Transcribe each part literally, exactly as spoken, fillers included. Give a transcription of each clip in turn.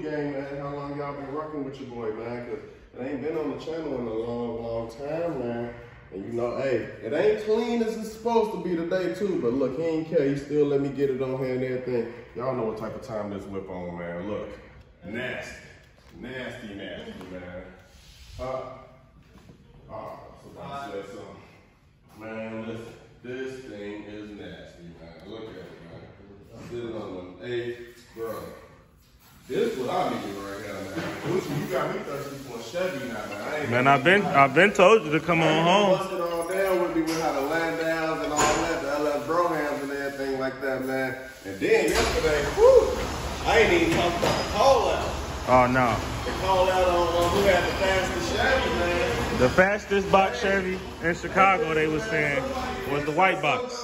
game, man. How long y'all been rocking with your boy, man? Cause it ain't been on the channel in a long, long time, man. And you know, hey, it ain't clean as it's supposed to be today too, but look, he ain't care. He still let me get it on here and everything. Y'all know what type of time this whip on, man. Look, nasty, nasty, nasty, man. Uh, oh, somebody said something. Man, listen, this thing is nasty, man. Look at it, man. Sitting on an eight, bro. This is what I need right here, man. Listen, you got me thirsty for a Chevy now, man. I ain't man, I've been, I've been told you to come on home. Busted all down with me with how the Landau's and all that, the L S Brohams and everything like that, man. And then yesterday, whew, I ain't even talking about the call out. Oh no. The call out on, on who had the fastest Chevy, man. The fastest box Chevy in Chicago, they was saying, was the white box.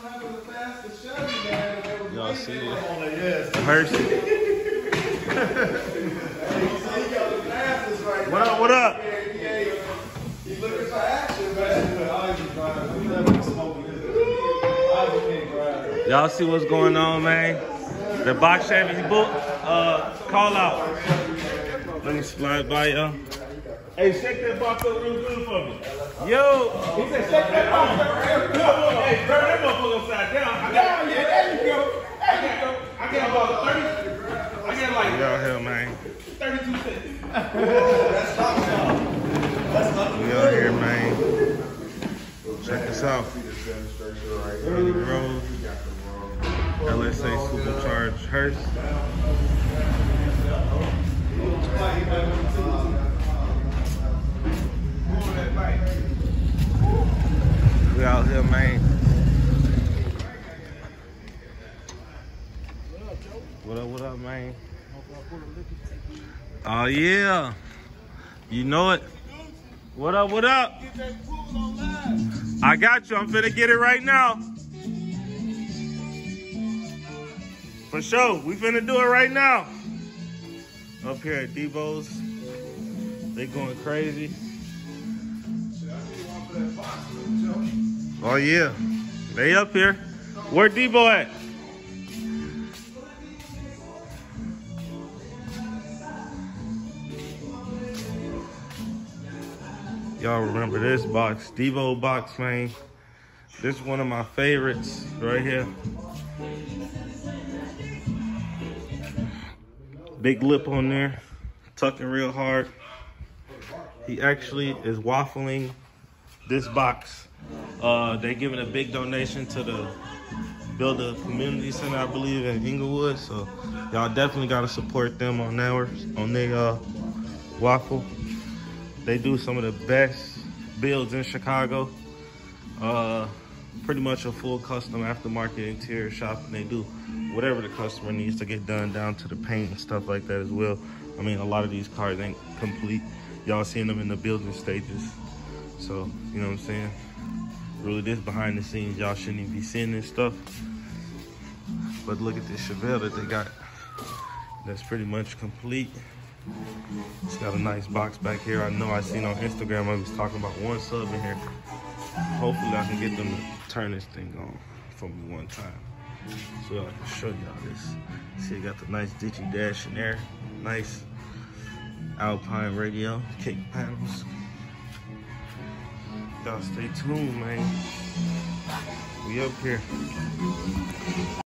Y'all see it? Mercy. What up, what up? He's looking for action, man. Y'all see what's going on, man? The box Chevy book, uh, call out. Let me slide by y'all. Hey, shake that box up real good for me. Yo! He said, shake that box up real good. Hey, turn that motherfucker upside down. I got, yeah, there you go. I got, I got about thirty. I got like. Y'all here, man. thirty-two cents. That's not y'all. We out here, man. Check this out. Ruby Road. L S A Supercharged Hearse. We out here, man. What up, what up, man? Oh, yeah. You know it. What up, what up? I got you. I'm finna get it right now. For sure. We finna do it right now. Up here at Debo's. They going crazy. Oh, yeah. They up here. Where Debo at? Y'all remember this box, Debo box, man. This is one of my favorites right here. Big lip on there, tucking real hard. He actually is waffling this box. Uh, they giving a big donation to the Build a Community Center, I believe, in Inglewood. So y'all definitely gotta support them on theirs, on their uh, waffle. They do some of the best builds in Chicago. Uh, pretty much a full custom aftermarket interior shop, and they do whatever the customer needs to get done, down to the paint and stuff like that as well. I mean, a lot of these cars ain't complete. Y'all seen them in the building stages. So, you know what I'm saying? Really, this behind the scenes, y'all shouldn't even be seeing this stuff. But look at this Chevelle that they got. That's pretty much complete. It's got a nice box back here. I know I seen on Instagram I was talking about one sub in here. Hopefully I can get them to turn this thing on for me one time, so I can show y'all this. See, it got the nice Ditchy dash in there. Nice Alpine radio, kick panels. Y'all stay tuned, man. We up here.